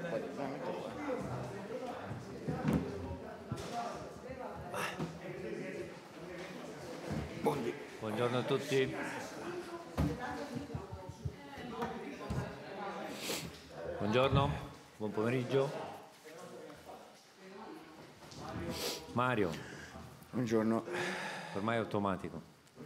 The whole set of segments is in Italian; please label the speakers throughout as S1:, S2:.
S1: Buongiorno a tutti. Buongiorno, buon pomeriggio. Mario.
S2: Buongiorno.
S1: Ormai è automatico.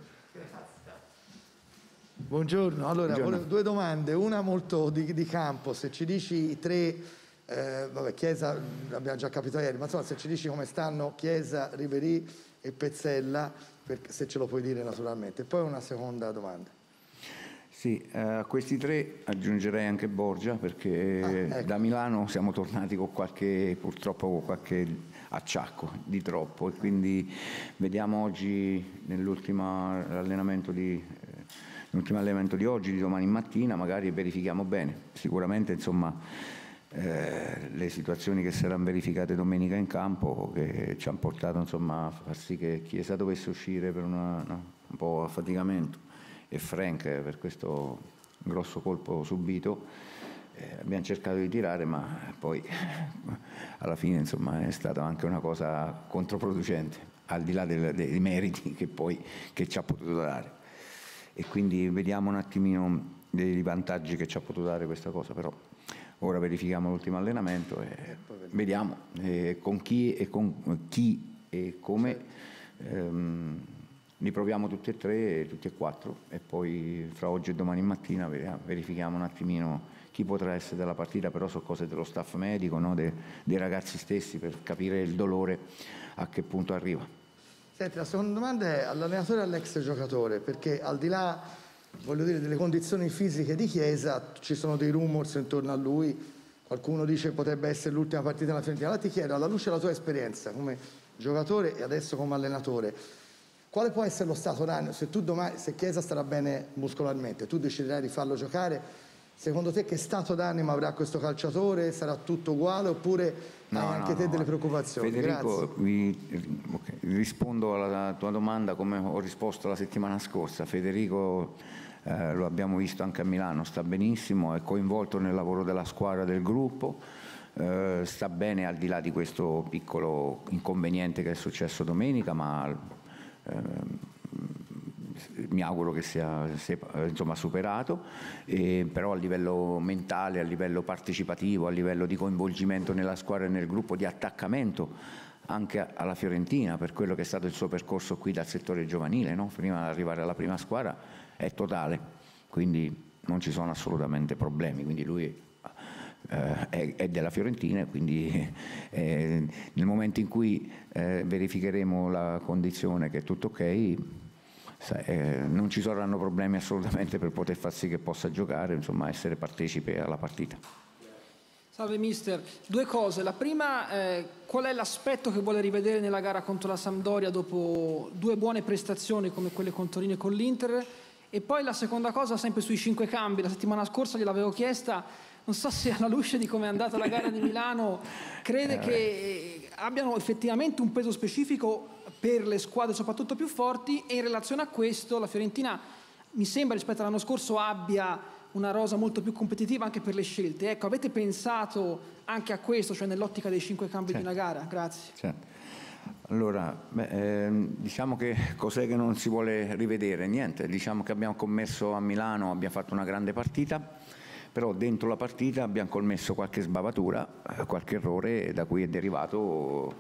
S3: Buongiorno, allora buongiorno. Due domande, una molto di campo, se ci dici i tre, Chiesa abbiamo già capito ieri, ma insomma se ci dici come stanno Chiesa, Ribéry e Pezzella, se ce lo puoi dire naturalmente. Poi una seconda domanda.
S2: Sì, a questi tre aggiungerei anche Borgia, perché ecco. Da Milano siamo tornati con purtroppo con qualche acciacco di troppo, e quindi vediamo oggi nell'ultimo allenamento di oggi, di domani mattina, magari verifichiamo bene. Sicuramente insomma le situazioni che saranno verificate domenica in campo, che ci hanno portato insomma a far sì che Chiesa dovesse uscire per un po' affaticamento, e Frank per questo grosso colpo subito. Abbiamo cercato di tirare, ma poi alla fine insomma è stata anche una cosa controproducente, al di là dei meriti che ci ha potuto dare, e quindi vediamo un attimino dei vantaggi che ci ha potuto dare questa cosa. Però ora verifichiamo l'ultimo allenamento e vediamo con chi e come. Li proviamo tutti e tre, tutti e quattro, e poi fra oggi e domani mattina verifichiamo un attimino chi potrà essere della partita, però so cose dello staff medico, no? dei ragazzi stessi, per capire il dolore a che punto arriva.
S3: Senti, la seconda domanda è all'allenatore e all'ex giocatore, perché al di là, voglio dire, delle condizioni fisiche di Chiesa, ci sono dei rumors intorno a lui, qualcuno dice che potrebbe essere l'ultima partita della Fiorentina. Allora ti chiedo, alla luce della tua esperienza come giocatore e adesso come allenatore, quale può essere lo stato d'animo se Chiesa starà bene muscolarmente, tu deciderai di farlo giocare? Secondo te che stato d'animo avrà questo calciatore? Sarà tutto uguale oppure hai anche te delle preoccupazioni?
S2: Federico, rispondo alla tua domanda come ho risposto la settimana scorsa. Federico lo abbiamo visto anche a Milano, sta benissimo, è coinvolto nel lavoro della squadra, del gruppo, sta bene al di là di questo piccolo inconveniente che è successo domenica, ma mi auguro che sia insomma superato, però a livello mentale, a livello partecipativo, a livello di coinvolgimento nella squadra e nel gruppo, di attaccamento anche alla Fiorentina per quello che è stato il suo percorso qui dal settore giovanile, no? Prima di arrivare alla prima squadra, è totale, quindi non ci sono assolutamente problemi, quindi lui è della Fiorentina, quindi nel momento in cui verificheremo la condizione che è tutto ok, non ci saranno problemi assolutamente per poter far sì che possa giocare, insomma essere partecipe alla partita.
S4: Salve mister, due cose. La prima, qual è l'aspetto che vuole rivedere nella gara contro la Sampdoria dopo due buone prestazioni come quelle con Torino e con l'Inter? E poi la seconda cosa, sempre sui 5 cambi, la settimana scorsa gliel'avevo chiesta, non so se alla luce di come è andata la gara di Milano crede che abbiano effettivamente un peso specifico per le squadre soprattutto più forti, e in relazione a questo la Fiorentina mi sembra rispetto all'anno scorso abbia una rosa molto più competitiva anche per le scelte. Ecco, avete pensato anche a questo, cioè nell'ottica dei 5 cambi di una gara? Grazie.
S2: Certo. Allora, diciamo che cos'è che non si vuole rivedere? Niente, diciamo che abbiamo commesso a Milano, abbiamo fatto una grande partita, però dentro la partita abbiamo commesso qualche sbavatura, qualche errore da cui è derivato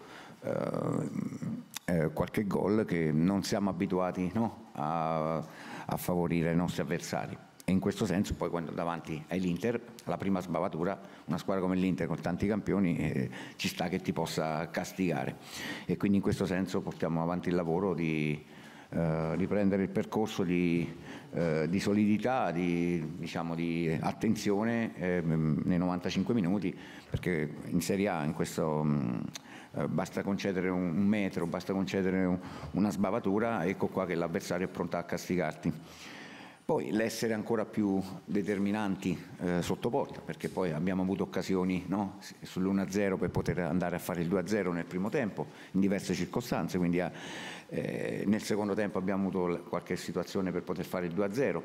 S2: qualche gol che non siamo abituati, no? a favorire i nostri avversari. E in questo senso poi quando davanti all'Inter, la prima sbavatura, una squadra come l'Inter con tanti campioni, ci sta che ti possa castigare, e quindi in questo senso portiamo avanti il lavoro di riprendere il percorso di solidità, diciamo, di attenzione nei 95 minuti, perché in Serie A in questo basta concedere un metro, basta concedere una sbavatura, ecco qua che l'avversario è pronto a castigarti. Poi l'essere ancora più determinanti sotto porta, perché poi abbiamo avuto occasioni, no? Sull'1-0 per poter andare a fare il 2-0 nel primo tempo, in diverse circostanze, quindi nel secondo tempo abbiamo avuto qualche situazione per poter fare il 2-0,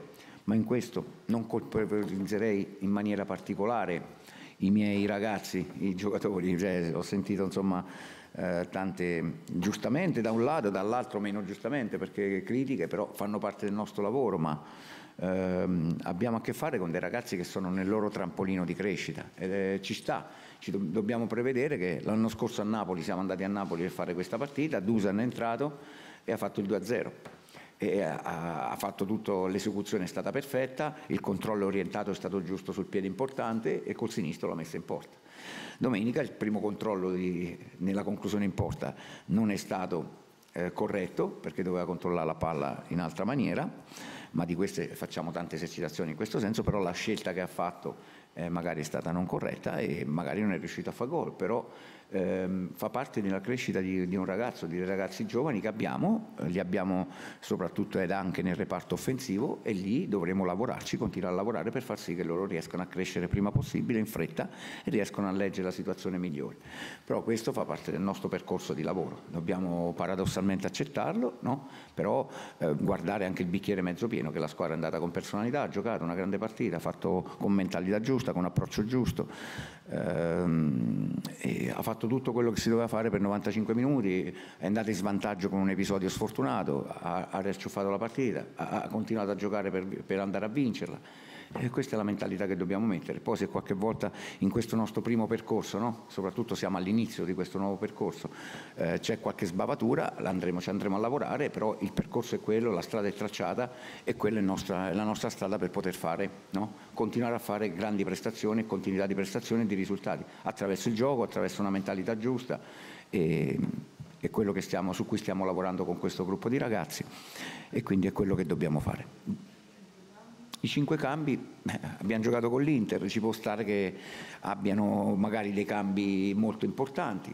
S2: ma in questo non colpevolizzerei in maniera particolare i miei ragazzi, i giocatori, cioè, ho sentito insomma tante giustamente da un lato, dall'altro meno giustamente, perché critiche però fanno parte del nostro lavoro, ma abbiamo a che fare con dei ragazzi che sono nel loro trampolino di crescita, ci sta, dobbiamo prevedere che l'anno scorso a Napoli, siamo andati a Napoli per fare questa partita, Dusan è entrato e ha fatto il 2-0. E ha fatto tutto, l'esecuzione è stata perfetta, il controllo orientato è stato giusto sul piede importante e col sinistro l'ha messa in porta. Domenica il primo controllo nella conclusione in porta non è stato corretto, perché doveva controllare la palla in altra maniera, ma di queste facciamo tante esercitazioni in questo senso, però la scelta che ha fatto magari è stata non corretta e magari non è riuscito a fare gol, però fa parte della crescita di un ragazzo, di ragazzi giovani che abbiamo, li abbiamo soprattutto ed anche nel reparto offensivo, e lì dovremo lavorarci, continuare a lavorare per far sì che loro riescano a crescere prima possibile in fretta e riescano a leggere la situazione migliore. Però questo fa parte del nostro percorso di lavoro, dobbiamo paradossalmente accettarlo, no? Però guardare anche il bicchiere mezzo pieno, che la squadra è andata con personalità, ha giocato una grande partita, ha fatto con mentalità giusta, con approccio giusto, e ha fatto tutto quello che si doveva fare per 95 minuti, è andato in svantaggio con un episodio sfortunato, ha riacciuffato la partita, ha continuato a giocare per andare a vincerla. E questa è la mentalità che dobbiamo mettere. Poi se qualche volta in questo nostro primo percorso, no? Soprattutto siamo all'inizio di questo nuovo percorso, c'è qualche sbavatura, ci andremo a lavorare, però il percorso è quello, la strada è tracciata e quella è la nostra strada per poter fare, no? Continuare a fare grandi prestazioni, continuità di prestazioni e di risultati, attraverso il gioco, attraverso una mentalità giusta, e quello su cui stiamo lavorando con questo gruppo di ragazzi, e quindi è quello che dobbiamo fare. I 5 cambi, abbiamo giocato con l'Inter, ci può stare che abbiano magari dei cambi molto importanti,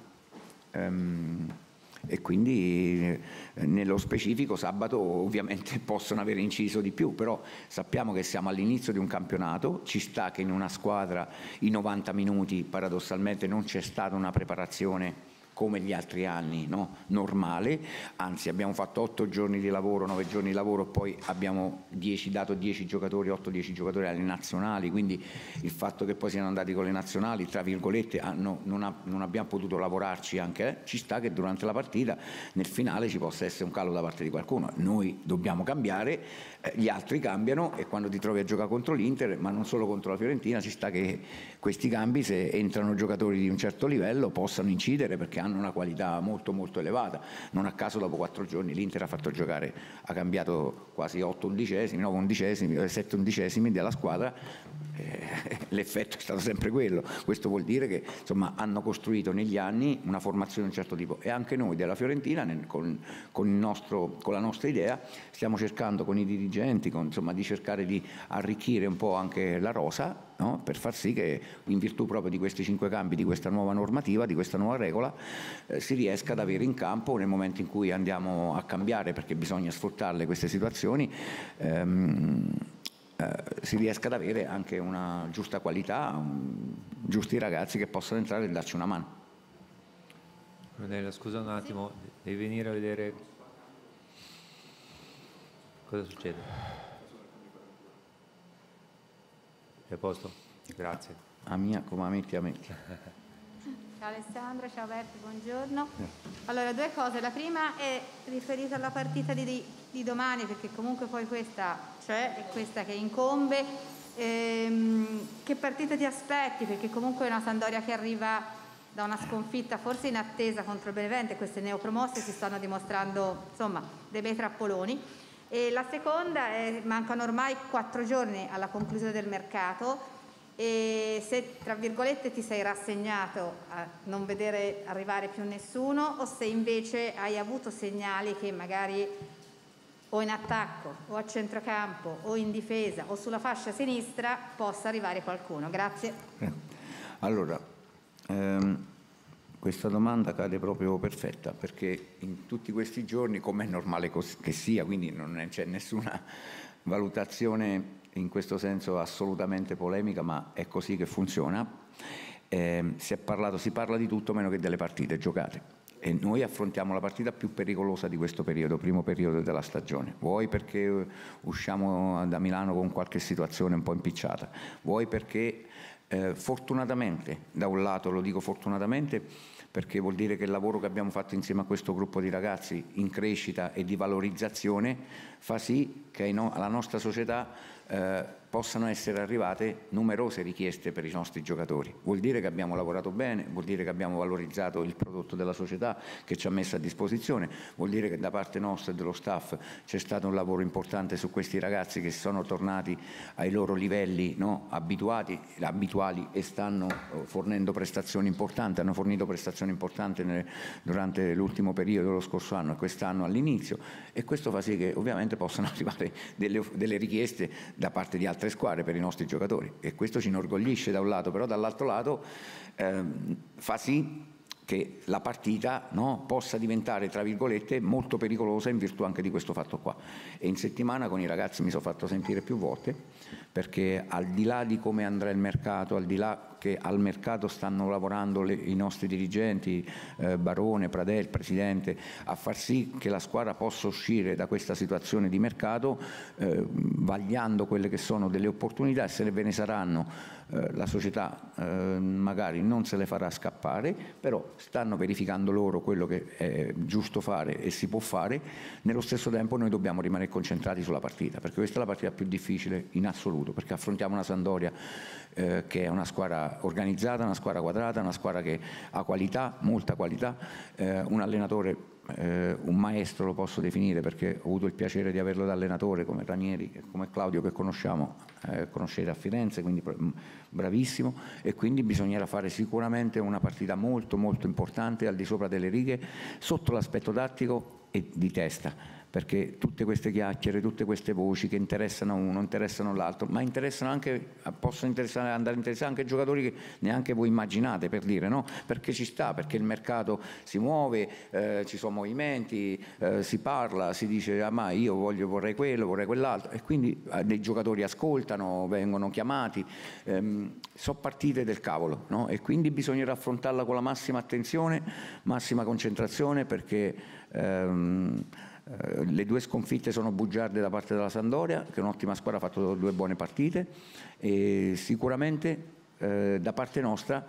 S2: e quindi nello specifico sabato ovviamente possono aver inciso di più, però sappiamo che siamo all'inizio di un campionato, ci sta che in una squadra i 90 minuti paradossalmente non c'è stata una preparazione come gli altri anni, no? Normale, anzi abbiamo fatto 8 giorni di lavoro, 9 giorni di lavoro, poi abbiamo dato 10 giocatori, 8-10 giocatori alle nazionali, quindi il fatto che poi siano andati con le nazionali, tra virgolette, non abbiamo potuto lavorarci anche, ci sta che durante la partita, nel finale, ci possa essere un calo da parte di qualcuno. Noi dobbiamo cambiare, gli altri cambiano, e quando ti trovi a giocare contro l'Inter, ma non solo contro la Fiorentina, ci sta che questi cambi, se entrano giocatori di un certo livello, possano incidere, perché hanno una qualità molto molto elevata. Non a caso dopo 4 giorni l'Inter ha cambiato quasi 8 undicesimi, 9 undicesimi, 7 undicesimi della squadra, l'effetto è stato sempre quello. Questo vuol dire che insomma hanno costruito negli anni una formazione di un certo tipo, e anche noi della Fiorentina con la nostra idea stiamo cercando con i dirigenti di cercare di arricchire un po' anche la rosa, no? Per far sì che in virtù proprio di questi 5 cambi, di questa nuova normativa, di questa nuova regola, si riesca ad avere in campo, nel momento in cui andiamo a cambiare, perché bisogna sfruttarle queste situazioni, si riesca ad avere anche una giusta qualità, giusti ragazzi che possano entrare e darci una mano.
S1: Brunella, scusa un attimo, devi venire a vedere cosa succede. È a posto? Grazie.
S2: A mia, come metti a me.
S5: Ciao Alessandro, ciao Berti, buongiorno. Allora, 2 cose. La prima è riferita alla partita di domani, perché comunque poi questa c'è e questa che incombe. Che partita ti aspetti? Perché comunque è una Sampdoria che arriva da una sconfitta forse inattesa contro il Benevento, e queste neopromosse si stanno dimostrando insomma dei bei trappoloni. E la seconda è: mancano ormai 4 giorni alla conclusione del mercato, e se tra virgolette ti sei rassegnato a non vedere arrivare più nessuno, o se invece hai avuto segnali che magari o in attacco o a centrocampo o in difesa o sulla fascia sinistra possa arrivare qualcuno. Grazie.
S2: Allora, questa domanda cade proprio perfetta, perché in tutti questi giorni, come è normale che sia, quindi non c'è nessuna valutazione in questo senso assolutamente polemica, ma è così che funziona, si parla di tutto meno che delle partite giocate. e noi affrontiamo la partita più pericolosa di questo periodo, primo periodo della stagione. Vuoi perché usciamo da Milano con qualche situazione un po' impicciata, vuoi perché fortunatamente, da un lato lo dico fortunatamente, perché vuol dire che il lavoro che abbiamo fatto insieme a questo gruppo di ragazzi in crescita e di valorizzazione fa sì che alla nostra società possano essere arrivate numerose richieste per i nostri giocatori. Vuol dire che abbiamo lavorato bene, vuol dire che abbiamo valorizzato il prodotto della società che ci ha messo a disposizione, vuol dire che da parte nostra e dello staff c'è stato un lavoro importante su questi ragazzi che sono tornati ai loro livelli, no, abituali e stanno fornendo prestazioni importanti, hanno fornito prestazioni importanti durante l'ultimo periodo, lo scorso anno e quest'anno all'inizio, e questo fa sì che ovviamente possano arrivare delle richieste da parte di altre squadre per i nostri giocatori, e questo ci inorgoglisce da un lato, però dall'altro lato fa sì che la partita, no, possa diventare, tra virgolette, molto pericolosa in virtù anche di questo fatto qua. E in settimana con i ragazzi mi sono fatto sentire più volte, perché al di là di come andrà il mercato, al di là che al mercato stanno lavorando i nostri dirigenti, Barone, Pradè, il Presidente, a far sì che la squadra possa uscire da questa situazione di mercato, vagliando quelle che sono delle opportunità, e se ve ne saranno la società magari non se le farà scappare, però stanno verificando loro quello che è giusto fare e si può fare. Nello stesso tempo noi dobbiamo rimanere concentrati sulla partita, perché questa è la partita più difficile in assoluto, perché affrontiamo una Sampdoria che è una squadra organizzata, una squadra quadrata, una squadra che ha qualità, molta qualità, un allenatore, un maestro lo posso definire, perché ho avuto il piacere di averlo da allenatore, come Ranieri e come Claudio, che conoscete a Firenze, quindi bravissimo, e quindi bisognerà fare sicuramente una partita molto molto importante, al di sopra delle righe, sotto l'aspetto tattico e di testa, perché tutte queste chiacchiere, tutte queste voci che interessano uno, interessano l'altro, ma interessano anche, possono andare a interessare anche giocatori che neanche voi immaginate, per dire, no? Perché ci sta, perché il mercato si muove, ci sono movimenti, si parla, si dice ma io vorrei quello, vorrei quell'altro, e quindi dei giocatori ascoltano, vengono chiamati, sono partite del cavolo, no? E quindi bisognerà affrontarla con la massima attenzione, massima concentrazione, perché le due sconfitte sono bugiarde da parte della Sampdoria, che è un'ottima squadra, ha fatto 2 buone partite, e sicuramente da parte nostra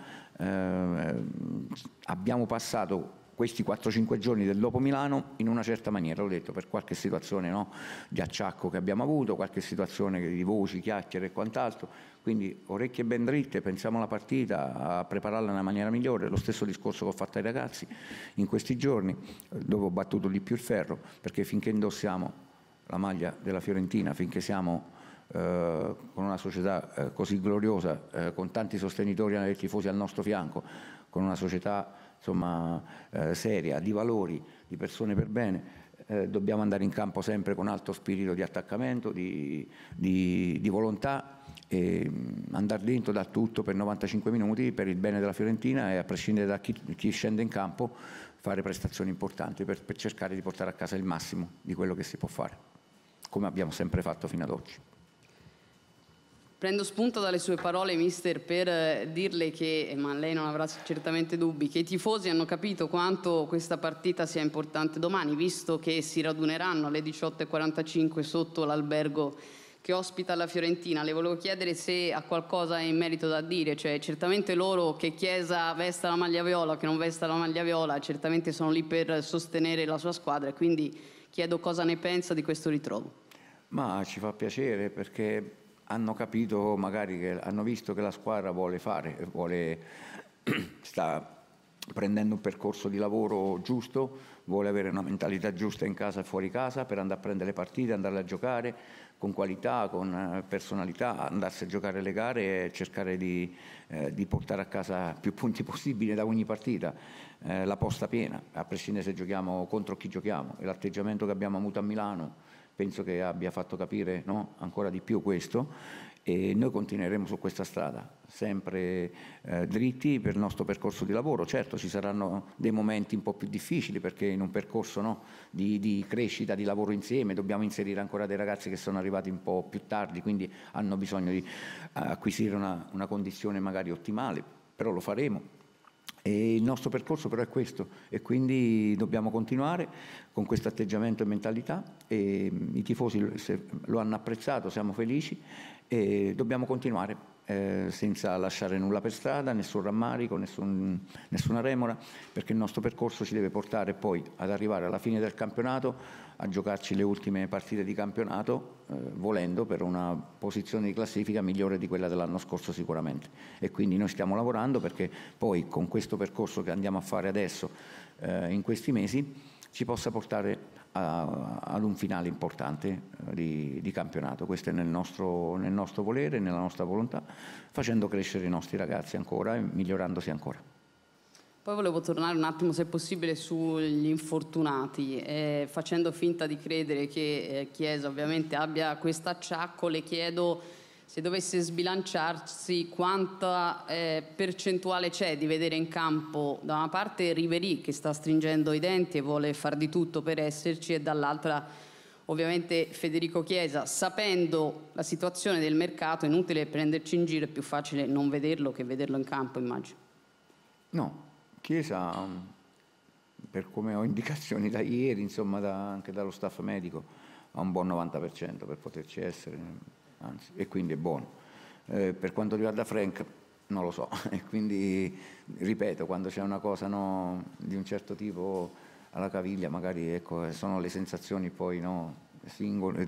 S2: abbiamo passato questi 4-5 giorni del dopo Milano in una certa maniera, l'ho detto, per qualche situazione, no, di acciacco che abbiamo avuto, qualche situazione di voci, chiacchiere e quant'altro. Quindi orecchie ben dritte, pensiamo alla partita, a prepararla nella maniera migliore, lo stesso discorso che ho fatto ai ragazzi in questi giorni, dove ho battuto di più il ferro, perché finché indossiamo la maglia della Fiorentina, finché siamo con una società così gloriosa, con tanti sostenitori e tifosi al nostro fianco, con una società insomma seria, di valori, di persone per bene, dobbiamo andare in campo sempre con alto spirito di attaccamento, di volontà, e andare dentro da tutto per 95 minuti per il bene della Fiorentina, e a prescindere da chi scende in campo fare prestazioni importanti per cercare di portare a casa il massimo di quello che si può fare, come abbiamo sempre fatto fino ad oggi.
S6: Prendo spunto dalle sue parole, mister, per dirle che, ma lei non avrà certamente dubbi, che i tifosi hanno capito quanto questa partita sia importante domani, visto che si raduneranno alle 18:45 sotto l'albergo che ospita la Fiorentina. Le volevo chiedere se ha qualcosa in merito da dire, cioè certamente loro, che Chiesa vesta la maglia viola o che non vesta la maglia viola, certamente sono lì per sostenere la sua squadra, e quindi chiedo cosa ne pensa di questo ritrovo.
S2: Ma ci fa piacere, perché hanno capito, magari che hanno visto che la squadra sta prendendo un percorso di lavoro giusto, vuole avere una mentalità giusta in casa e fuori casa per andare a prendere le partite, andare a giocare con qualità, con personalità, andarsi a giocare le gare e cercare di portare a casa più punti possibili da ogni partita, la posta piena, a prescindere se giochiamo contro chi giochiamo. E l'atteggiamento che abbiamo avuto a Milano penso che abbia fatto capire, no, ancora di più questo, e noi continueremo su questa strada, sempre dritti per il nostro percorso di lavoro. Certo, ci saranno dei momenti un po' più difficili, perché in un percorso, no, di crescita, di lavoro insieme, dobbiamo inserire ancora dei ragazzi che sono arrivati un po' più tardi, quindi hanno bisogno di acquisire una condizione magari ottimale, però lo faremo. E il nostro percorso però è questo, e quindi dobbiamo continuare con questo atteggiamento e mentalità, e i tifosi lo hanno apprezzato, siamo felici, e dobbiamo continuare senza lasciare nulla per strada, nessun rammarico, nessuna remora, perché il nostro percorso ci deve portare poi ad arrivare alla fine del campionato, a giocarci le ultime partite di campionato, volendo per una posizione di classifica migliore di quella dell'anno scorso sicuramente. E quindi noi stiamo lavorando perché poi con questo percorso che andiamo a fare adesso in questi mesi ci possa portare ad un finale importante di campionato. Questo è nel nostro volere, nella nostra volontà, facendo crescere i nostri ragazzi ancora e migliorandosi ancora.
S6: Poi volevo tornare un attimo, se possibile, sugli infortunati, facendo finta di credere che Chiesa ovviamente abbia questo acciacco. Le chiedo, se dovesse sbilanciarsi, quanta percentuale c'è di vedere in campo da una parte Ribéry, che sta stringendo i denti e vuole far di tutto per esserci, e dall'altra ovviamente Federico Chiesa. Sapendo la situazione del mercato, è inutile prenderci in giro, è più facile non vederlo che vederlo in campo, immagino.
S2: No, Chiesa, per come ho indicazioni da ieri, insomma anche dallo staff medico, ha un buon 90% per poterci essere, anzi, e quindi è buono. Per quanto riguarda Frank, non lo so, e quindi ripeto, quando c'è una cosa di un certo tipo alla caviglia, magari ecco, sono le sensazioni poi singole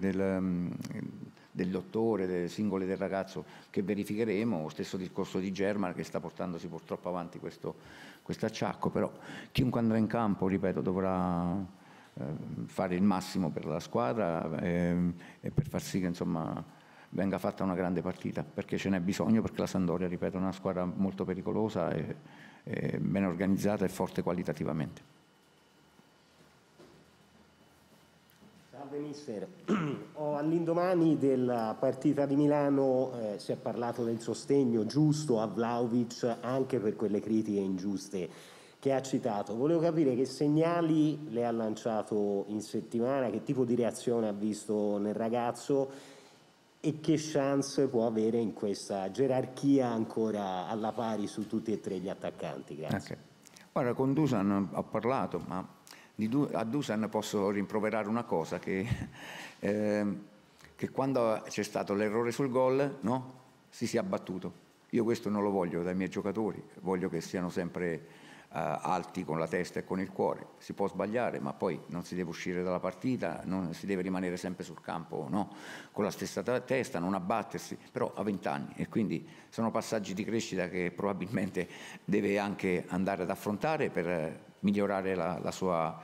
S2: del dottore, singole del ragazzo, che verificheremo. Lo stesso discorso di German, che sta portandosi purtroppo avanti questo acciacco, però chiunque andrà in campo, ripeto, dovrà fare il massimo per la squadra e per far sì che insomma venga fatta una grande partita, perché ce n'è bisogno, perché la Sampdoria, ripeto, è una squadra molto pericolosa e ben organizzata e forte qualitativamente.
S7: Salve mister, all'indomani della partita di Milano si è parlato del sostegno giusto a Vlahovic anche per quelle critiche ingiuste che ha citato. Volevo capire che segnali le ha lanciato in settimana, che tipo di reazione ha visto nel ragazzo e che chance può avere in questa gerarchia ancora alla pari su tutti e tre gli attaccanti. Grazie.
S2: Okay. Guarda, con Dusan ho parlato, ma a Dusan posso rimproverare una cosa, che quando c'è stato l'errore sul gol, si sia abbattuto. Io questo non lo voglio dai miei giocatori, voglio che siano sempre alti con la testa e con il cuore. Si può sbagliare, ma poi non si deve uscire dalla partita, non si deve rimanere sempre sul campo con la stessa testa, non abbattersi, però ha 20 anni e quindi sono passaggi di crescita che probabilmente deve anche andare ad affrontare per migliorare la sua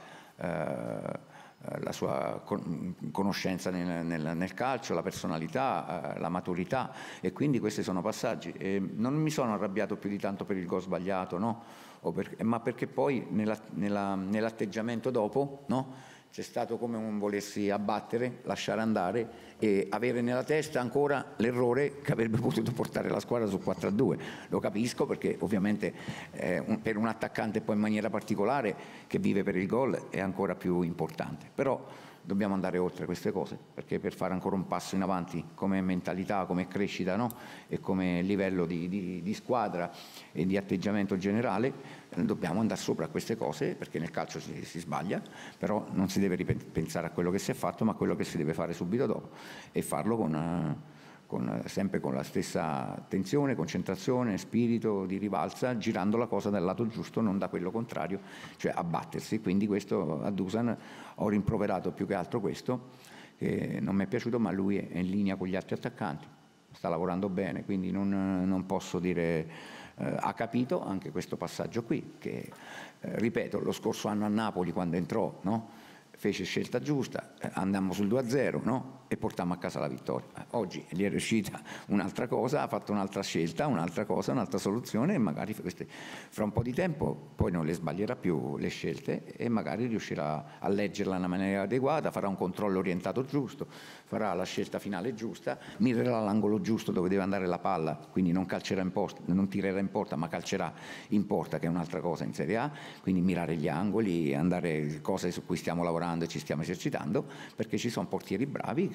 S2: conoscenza nel calcio, la personalità, la maturità, e quindi questi sono passaggi. Non mi sono arrabbiato più di tanto per il gol sbagliato, ma perché poi nell'atteggiamento dopo c'è stato come un volersi abbattere, lasciare andare e avere nella testa ancora l'errore che avrebbe potuto portare la squadra su 4-2. Lo capisco, perché ovviamente per un attaccante poi in maniera particolare che vive per il gol è ancora più importante. Però dobbiamo andare oltre queste cose, perché per fare ancora un passo in avanti come mentalità, come crescita e come livello di squadra e di atteggiamento generale dobbiamo andare sopra a queste cose, perché nel calcio si sbaglia, però non si deve ripensare a quello che si è fatto, ma a quello che si deve fare subito dopo, e farlo sempre con la stessa attenzione, concentrazione, spirito di rivalsa, girando la cosa dal lato giusto, non da quello contrario, cioè abbattersi. Quindi questo a Dusan ho rimproverato più che altro questo, che non mi è piaciuto, ma lui è in linea con gli altri attaccanti, sta lavorando bene, quindi non posso dire ha capito anche questo passaggio qui, che ripeto, lo scorso anno a Napoli quando entrò fece scelta giusta, andammo sul 2-0 e portammo a casa la vittoria. Oggi gli è riuscita un'altra cosa, ha fatto un'altra scelta, un'altra cosa, un'altra soluzione, e magari fra un po' di tempo poi non le sbaglierà più le scelte e magari riuscirà a leggerla in una maniera adeguata, farà un controllo orientato giusto, farà la scelta finale giusta, mirerà l'angolo giusto dove deve andare la palla, quindi non calcerà in porta, non tirerà in porta, ma calcerà in porta, che è un'altra cosa in Serie A, quindi mirare gli angoli, andare, cose su cui stiamo lavorando e ci stiamo esercitando, perché ci sono portieri bravi che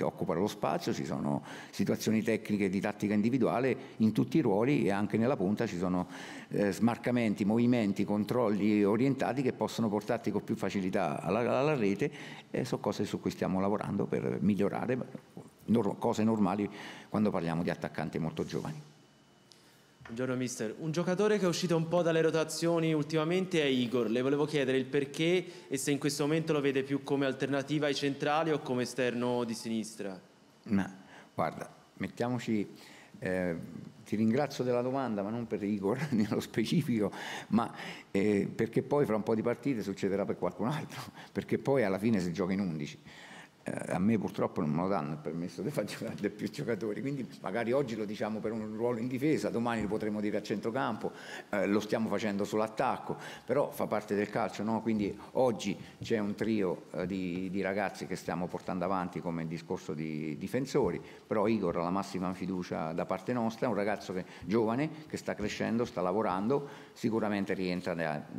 S2: occupano lo spazio, ci sono situazioni tecniche di tattica individuale in tutti i ruoli e anche nella punta ci sono smarcamenti, movimenti, controlli orientati che possono portarti con più facilità alla rete, e sono cose su cui stiamo lavorando per migliorare, cose normali quando parliamo di attaccanti molto giovani.
S8: Buongiorno mister, un giocatore che è uscito un po' dalle rotazioni ultimamente è Igor. Le volevo chiedere il perché e se in questo momento lo vede più come alternativa ai centrali o come esterno di sinistra.
S2: Guarda, mettiamoci, ti ringrazio della domanda, ma non per Igor nello specifico, ma perché poi fra un po' di partite succederà per qualcun altro, perché poi alla fine si gioca in 11. A me purtroppo non me lo danno il permesso di far giocare più giocatori, quindi magari oggi lo diciamo per un ruolo in difesa, domani lo potremo dire a centrocampo, lo stiamo facendo sull'attacco, però fa parte del calcio, no? Quindi oggi c'è un trio di ragazzi che stiamo portando avanti come discorso di difensori, però Igor ha la massima fiducia da parte nostra, è un ragazzo giovane che sta crescendo, sta lavorando, sicuramente rientra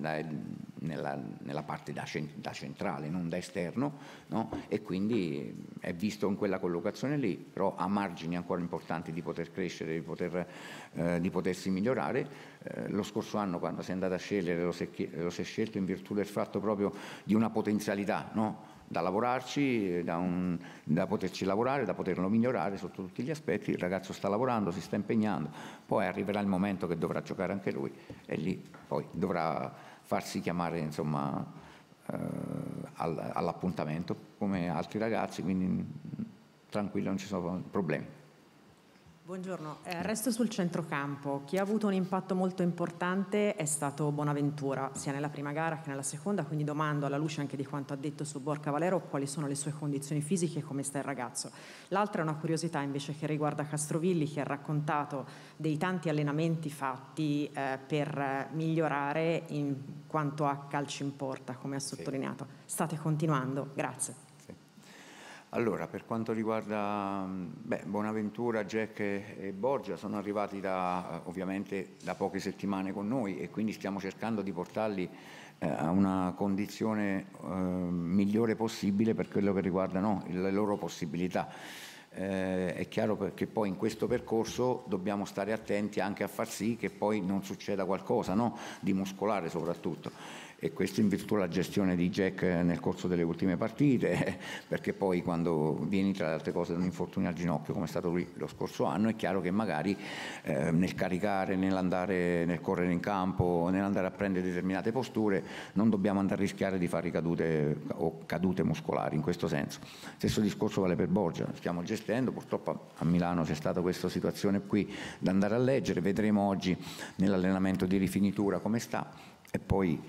S2: nella parte da centrale, non da esterno, no? E quindi è visto in quella collocazione lì, però ha margini ancora importanti di poter crescere, di potersi migliorare. Lo scorso anno, quando si è andato a scegliere, lo si è scelto in virtù del fatto proprio di una potenzialità, no? Da lavorarci, da poterci lavorare, da poterlo migliorare sotto tutti gli aspetti. Il ragazzo sta lavorando, si sta impegnando, poi arriverà il momento che dovrà giocare anche lui e lì poi dovrà farsi chiamare, insomma, all'appuntamento come altri ragazzi, quindi tranquillo, non ci sono problemi.
S9: Buongiorno, resto sul centrocampo. Chi ha avuto un impatto molto importante è stato Bonaventura, sia nella prima gara che nella seconda, quindi domando, alla luce anche di quanto ha detto su Borca Valero, quali sono le sue condizioni fisiche e come sta il ragazzo. L'altra è una curiosità invece che riguarda Castrovilli, che ha raccontato dei tanti allenamenti fatti per migliorare in quanto a calcio in porta, come ha sottolineato. State continuando? Grazie.
S2: Allora, per quanto riguarda Bonaventura, Jack e Borgia sono arrivati ovviamente da poche settimane con noi e quindi stiamo cercando di portarli a una condizione migliore possibile per quello che riguarda le loro possibilità. È chiaro che poi in questo percorso dobbiamo stare attenti anche a far sì che poi non succeda qualcosa, no? Di muscolare soprattutto. E questo in virtù della gestione di Jack nel corso delle ultime partite, perché poi quando vieni tra le altre cose da un infortunio al ginocchio come è stato lui lo scorso anno, è chiaro che magari nel caricare, nel correre in campo, nell'andare a prendere determinate posture non dobbiamo andare a rischiare di fare ricadute o cadute muscolari in questo senso. Stesso discorso vale per Borgia, stiamo gestendo, purtroppo a Milano c'è stata questa situazione qui da andare a leggere, vedremo oggi nell'allenamento di rifinitura come sta e poi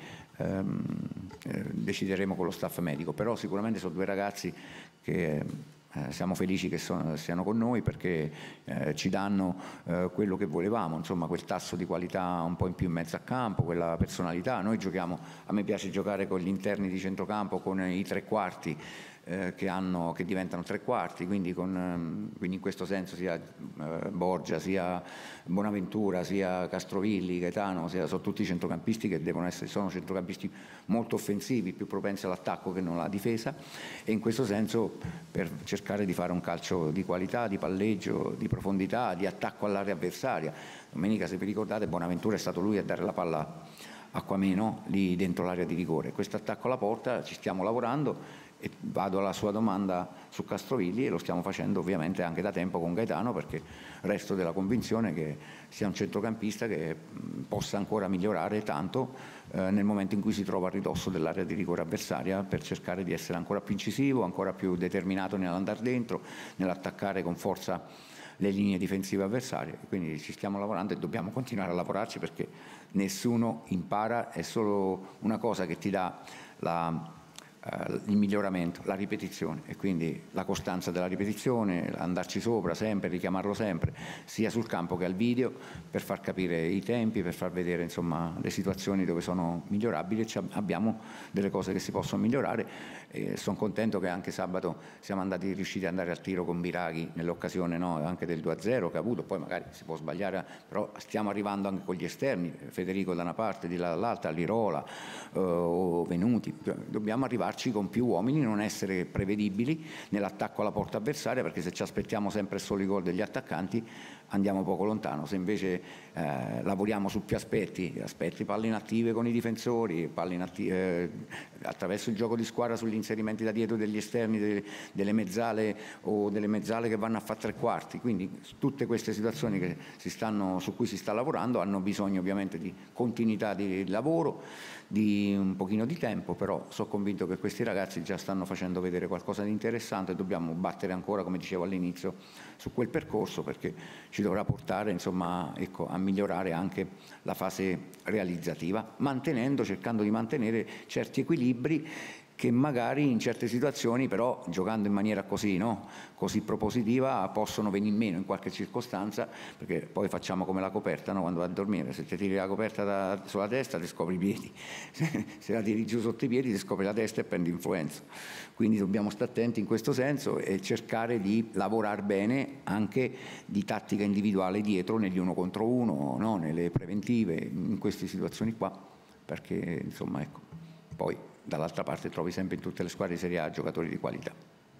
S2: decideremo con lo staff medico, però sicuramente sono due ragazzi che siamo felici che siano con noi perché ci danno quello che volevamo, insomma quel tasso di qualità un po' in più in mezzo a campo, quella personalità. Noi giochiamo, a me piace giocare con gli interni di centrocampo, con i tre quarti che diventano tre quarti, quindi in questo senso sia Borgia, sia Bonaventura, sia Castrovilli, Gaetano, sono tutti centrocampisti che sono centrocampisti molto offensivi, più propensi all'attacco che non alla difesa, e in questo senso per cercare di fare un calcio di qualità, di palleggio, di profondità, di attacco all'area avversaria. Domenica, se vi ricordate, Bonaventura è stato lui a dare la palla a Quameno lì dentro l'area di rigore. Questo attacco alla porta ci stiamo lavorando. E vado alla sua domanda su Castrovilli e lo stiamo facendo ovviamente anche da tempo con Gaetano, perché resto della convinzione che sia un centrocampista che possa ancora migliorare tanto nel momento in cui si trova a ridosso dell'area di rigore avversaria, per cercare di essere ancora più incisivo, ancora più determinato nell'andare dentro, nell'attaccare con forza le linee difensive avversarie. Quindi ci stiamo lavorando e dobbiamo continuare a lavorarci, perché nessuno impara, è solo una cosa che ti dà il miglioramento, la ripetizione, e quindi la costanza della ripetizione, andarci sopra sempre, richiamarlo sempre, sia sul campo che al video, per far capire i tempi, per far vedere insomma le situazioni dove sono migliorabili. Abbiamo delle cose che si possono migliorare e sono contento che anche sabato siamo riusciti ad andare al tiro con Biraghi nell'occasione anche del 2-0 che ha avuto. Poi magari si può sbagliare, però stiamo arrivando anche con gli esterni, Federico da una parte, di là dall'altra, Lirola o Venuti, dobbiamo arrivarci giocarci con più uomini, non essere prevedibili nell'attacco alla porta avversaria, perché se ci aspettiamo sempre solo i gol degli attaccanti andiamo poco lontano. Se invece lavoriamo su più aspetti, palle inattive con i difensori, attraverso il gioco di squadra sugli inserimenti da dietro degli esterni, delle mezzale o delle mezzale che vanno a fare tre quarti, quindi tutte queste situazioni su cui si sta lavorando hanno bisogno ovviamente di continuità di lavoro, di un pochino di tempo, però sono convinto che questi ragazzi già stanno facendo vedere qualcosa di interessante. Dobbiamo battere ancora, come dicevo all'inizio, su quel percorso, perché ci dovrà portare insomma, ecco, a migliorare anche la fase realizzativa, cercando di mantenere certi equilibri che magari in certe situazioni, però giocando in maniera così propositiva, possono venire meno in qualche circostanza, perché poi facciamo come la coperta, no? Quando vai a dormire, se ti tiri la coperta sulla testa ti scopri i piedi, se la tiri giù sotto i piedi ti scopri la testa e prendi influenza. Quindi dobbiamo stare attenti in questo senso e cercare di lavorare bene anche di tattica individuale dietro, negli 1 contro 1, no? Nelle preventive, in queste situazioni qua, perché insomma ecco, poi dall'altra parte trovi sempre in tutte le squadre di Serie A giocatori di qualità.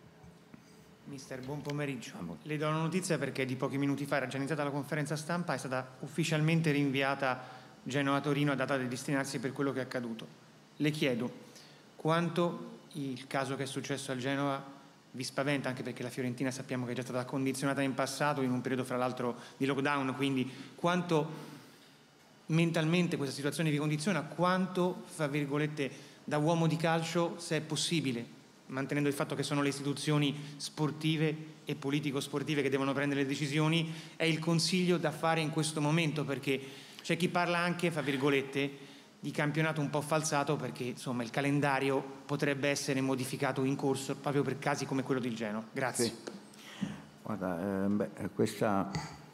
S10: Mister, buon pomeriggio. Le do una notizia perché di pochi minuti fa era già iniziata la conferenza stampa, è stata ufficialmente rinviata Genoa-Torino a data di destinarsi per quello che è accaduto. Le chiedo quanto il caso che è successo al Genoa vi spaventa, anche perché la Fiorentina sappiamo che è già stata condizionata in passato in un periodo fra l'altro di lockdown, quindi quanto mentalmente questa situazione vi condiziona, quanto, fra virgolette, da uomo di calcio, se è possibile, mantenendo il fatto che sono le istituzioni sportive e politico-sportive che devono prendere le decisioni, è il consiglio da fare in questo momento, perché c'è chi parla anche, fra virgolette, di campionato un po' falsato, perché insomma il calendario potrebbe essere modificato in corso proprio per casi come quello del Genoa. Grazie.
S2: Sì. Guarda, questa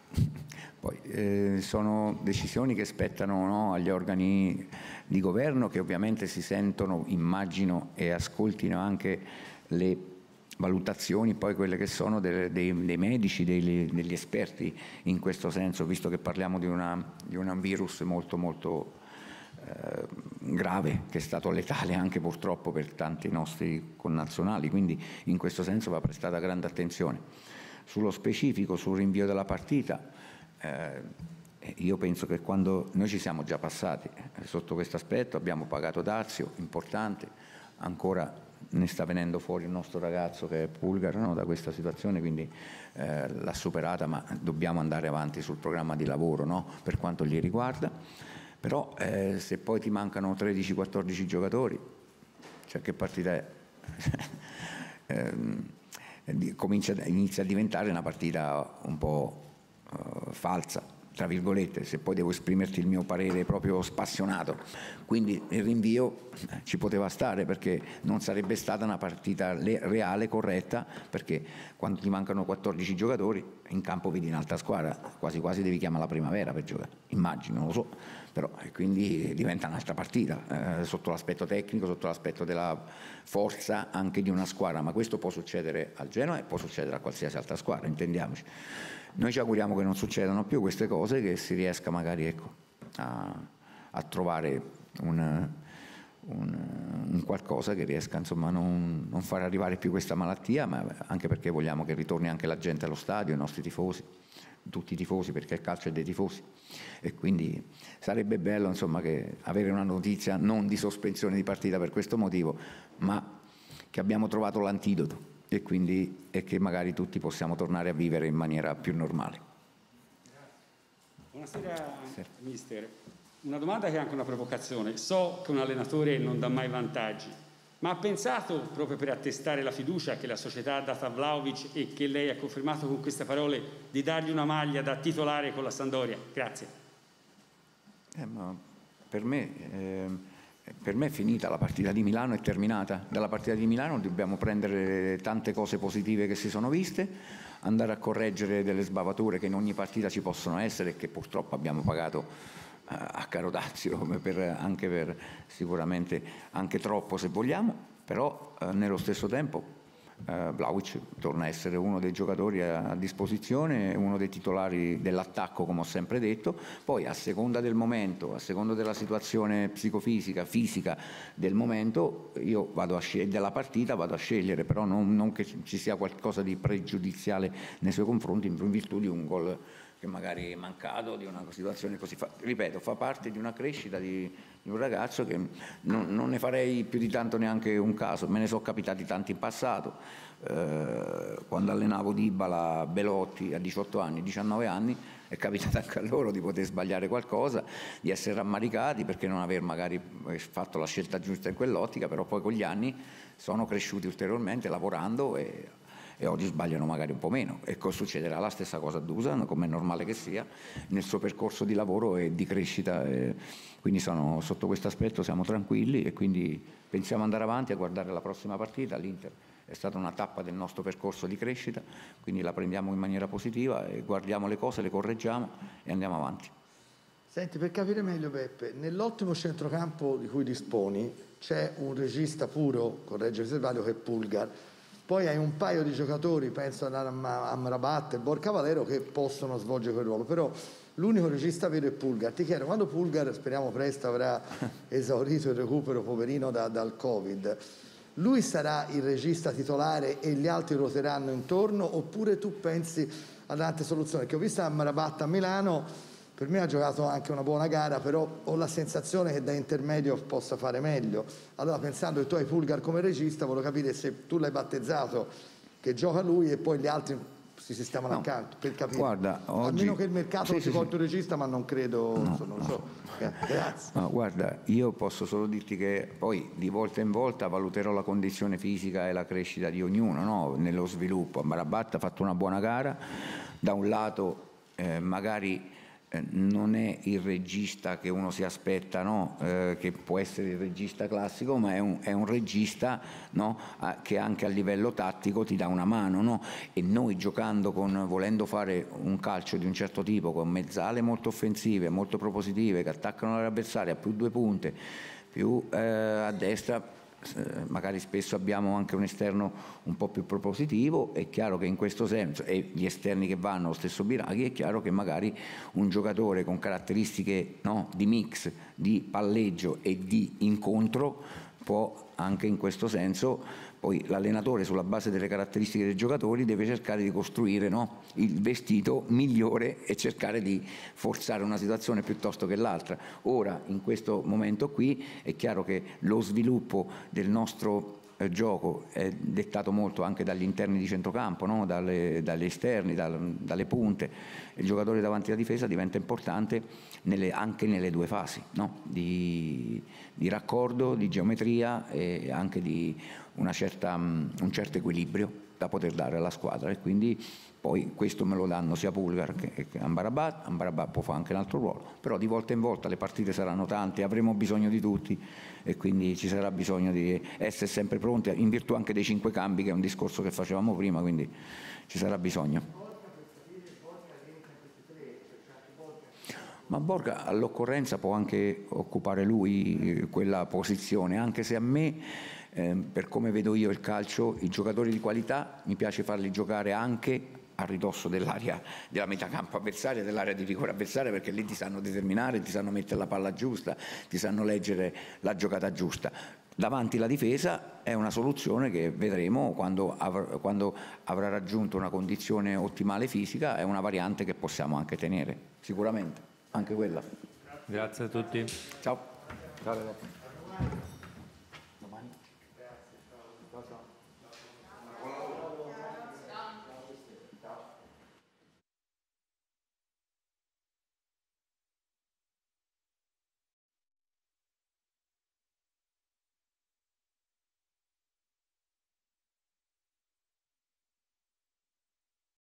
S2: poi sono decisioni che spettano, no, agli organi di governo, che ovviamente si sentono, immagino, e ascoltino anche le valutazioni, poi quelle che sono dei medici, degli esperti in questo senso, visto che parliamo di un virus molto molto grave, che è stato letale anche purtroppo per tanti nostri connazionali, quindi in questo senso va prestata grande attenzione. Sullo specifico, sul rinvio della partita, io penso che quando noi ci siamo già passati sotto questo aspetto, abbiamo pagato dazio importante, ancora ne sta venendo fuori il nostro ragazzo che è bulgaro, no, da questa situazione, quindi l'ha superata, ma dobbiamo andare avanti sul programma di lavoro, no, per quanto gli riguarda. Però se poi ti mancano 13-14 giocatori, cioè che partita è? Inizia a diventare una partita un po' falsa, tra virgolette, se poi devo esprimerti il mio parere proprio spassionato. Quindi il rinvio ci poteva stare, perché non sarebbe stata una partita reale, corretta, perché quando ti mancano 14 giocatori in campo vedi un'altra squadra, quasi quasi devi chiamare la primavera per giocare, immagino, non lo so, però quindi diventa un'altra partita sotto l'aspetto tecnico, sotto l'aspetto della forza anche di una squadra, ma questo può succedere al Genoa e può succedere a qualsiasi altra squadra, intendiamoci. Noi ci auguriamo che non succedano più queste cose, che si riesca magari, ecco, a trovare un qualcosa che riesca, insomma, a non far arrivare più questa malattia, ma anche perché vogliamo che ritorni anche la gente allo stadio, i nostri tifosi, tutti i tifosi, perché il calcio è dei tifosi, e quindi sarebbe bello, insomma, che avere una notizia non di sospensione di partita per questo motivo, ma che abbiamo trovato l'antidoto, e quindi che magari tutti possiamo tornare a vivere in maniera più normale.
S11: Buonasera, mister. Una domanda che è anche una provocazione. So che un allenatore non dà mai vantaggi, ma ha pensato, proprio per attestare la fiducia che la società ha dato a Vlahovic e che lei ha confermato con queste parole, di dargli una maglia da titolare con la Sampdoria? Grazie.
S2: Ma per me è finita la partita di Milano, è terminata. Dalla partita di Milano dobbiamo prendere tante cose positive che si sono viste, andare a correggere delle sbavature che in ogni partita ci possono essere e che purtroppo abbiamo pagato a caro dazio, anche per sicuramente anche troppo se vogliamo, però nello stesso tempo Vlahovic torna a essere uno dei giocatori a disposizione, uno dei titolari dell'attacco, come ho sempre detto. Poi a seconda del momento, a seconda della situazione psicofisica, fisica del momento, io vado a della partita vado a scegliere, però non che ci sia qualcosa di pregiudiziale nei suoi confronti in virtù di un gol che magari è mancato, di una situazione così. Ripeto, fa parte di una crescita di un ragazzo che non ne farei più di tanto neanche un caso. Me ne sono capitati tanti in passato, quando allenavo Dybala, Belotti a 18 anni, 19 anni, è capitato anche a loro di poter sbagliare qualcosa, di essere rammaricati perché non aver magari fatto la scelta giusta in quell'ottica, però poi con gli anni sono cresciuti ulteriormente lavorando e oggi sbagliano magari un po' meno. Ecco, succederà la stessa cosa a Dusan, come è normale che sia, nel suo percorso di lavoro e di crescita. Quindi sotto questo aspetto siamo tranquilli e quindi pensiamo andare avanti a guardare la prossima partita. L'Inter è stata una tappa del nostro percorso di crescita, quindi la prendiamo in maniera positiva e guardiamo le cose, le correggiamo e andiamo avanti.
S3: Senti, per capire meglio Peppe, nell'ottimo centrocampo di cui disponi c'è un regista puro, correggimi se sbaglio, che è Pulgar. Poi hai un paio di giocatori, penso ad Amrabat e Borca Valero, che possono svolgere quel ruolo, però l'unico regista vero è Pulgar. Ti chiedo, quando Pulgar, speriamo presto, avrà esaurito il recupero, poverino, dal Covid, lui sarà il regista titolare e gli altri ruoteranno intorno, oppure tu pensi ad altre soluzioni? Che ho visto Amrabat a Milano, per me ha giocato anche una buona gara, però ho la sensazione che da intermedio possa fare meglio. Allora, pensando che tu hai Pulgar come regista, volevo capire se tu l'hai battezzato che gioca lui e poi gli altri si sistemano accanto, per capire.
S2: Guarda, oggi...
S3: Almeno che il mercato si porti un regista, ma non credo, non so. Grazie.
S2: No, guarda, io posso solo dirti che poi di volta in volta valuterò la condizione fisica e la crescita di ognuno, no? Nello sviluppo. Amrabat ha fatto una buona gara, da un lato magari non è il regista che uno si aspetta, no? Che può essere il regista classico, ma è un regista, no? Che anche a livello tattico ti dà una mano, no? E noi giocando volendo fare un calcio di un certo tipo, con mezzale molto offensive, molto propositive, che attaccano l'avversario a più 2 punte, più a destra, magari spesso abbiamo anche un esterno un po' più propositivo. È chiaro che in questo senso, e gli esterni che vanno lo stesso Biraghi, è chiaro che magari un giocatore con caratteristiche, no, di mix, di palleggio e di incontro può anche in questo senso. Poi l'allenatore, sulla base delle caratteristiche dei giocatori, deve cercare di costruire, no, il vestito migliore e cercare di forzare una situazione piuttosto che l'altra. Ora, in questo momento qui, è chiaro che lo sviluppo del nostro gioco è dettato molto anche dagli interni di centrocampo, no? dagli esterni, dalle punte. Il giocatore davanti alla difesa diventa importante anche nelle 2 fasi, no? di raccordo, di geometria e anche di un certo equilibrio da poter dare alla squadra, e quindi poi questo me lo danno sia Pulgar che Amrabat. Amrabat può fare anche un altro ruolo, però di volta in volta le partite saranno tante, avremo bisogno di tutti e quindi ci sarà bisogno di essere sempre pronti, in virtù anche dei 5 cambi, che è un discorso che facevamo prima, quindi ci sarà bisogno. Ma Borca all'occorrenza può anche occupare lui quella posizione, anche se a me, per come vedo io il calcio, i giocatori di qualità mi piace farli giocare anche a ridosso dell'area della metà campo avversaria, dell'area di rigore avversaria, perché lì ti sanno determinare, ti sanno mettere la palla giusta, ti sanno leggere la giocata giusta. Davanti la difesa è una soluzione che vedremo quando avrà raggiunto una condizione ottimale fisica, è una variante che possiamo anche tenere, sicuramente, anche quella.
S1: Grazie a tutti.
S2: Ciao. Ciao ragazzi.